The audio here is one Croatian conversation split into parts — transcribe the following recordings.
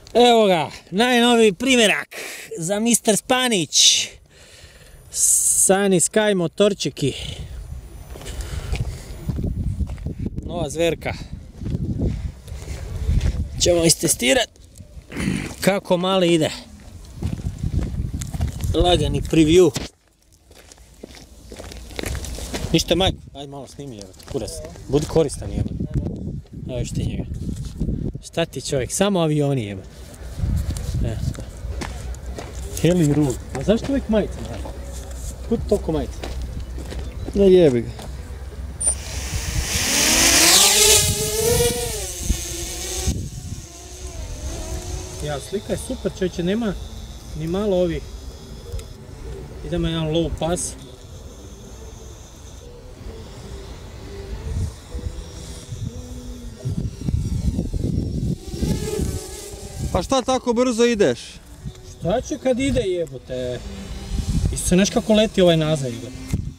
Evo ga, najnoviji primjerak za Mr. Spanić. Sunny Sky motorčiki. Nova zverka. Ćemo istestirati kako mali ide. Lagani preview. Ništa Majko, ajde malo snimi jebate, kurac. Budi koristan jebate. Evo još ti njega. Šta ti čovjek, samo avioni jebate. Heli rul. A zašto uvijek majice daje? Kud toliko majice? Ne jebi ga. Ja, slika je super čovječe, nema ni malo ovih. Idemo jedan low pass. Pa šta tako brzo ideš? Šta će kad ide jebote? Isuse, znaš kako leti ovaj nazad jebote?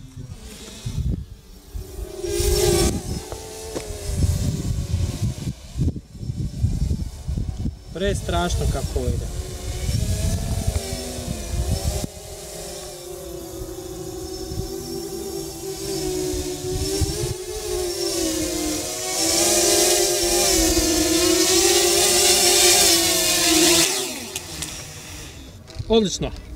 Strašno kako ovo ide. Odlično.